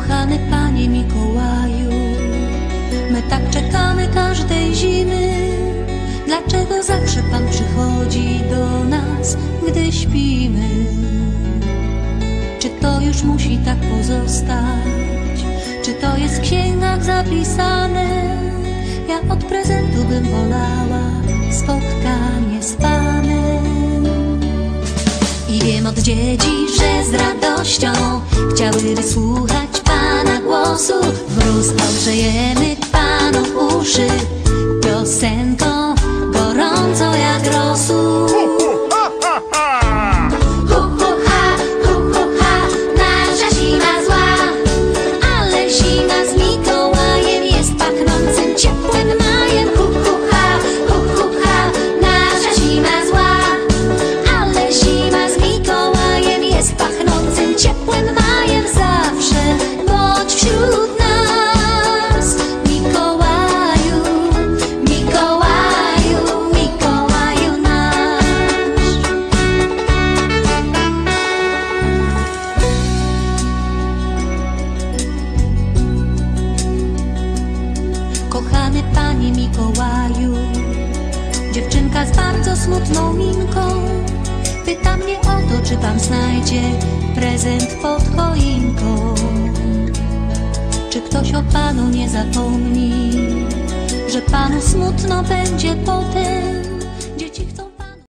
Kochany Panie Mikołaju, my tak czekamy każdej zimy. Dlaczego zawsze Pan przychodzi do nas, gdy śpimy? Czy to już musi tak pozostać? Czy to jest w księgach zapisane? Ja od prezentu bym wolała spotkanie z Panem. I wiem od dzieci, że z radością chciały wysłuchać Pana głosu. Wróz ogrzejemy Panom uszy piosenką gorąco jak rosół. Kochany Panie Mikołaju, dziewczynka z bardzo smutną minką pyta mnie o to, czy Pan znajdzie prezent pod choinką. Czy ktoś o Panu nie zapomni, że Panu smutno będzie potem? Dzieci chcą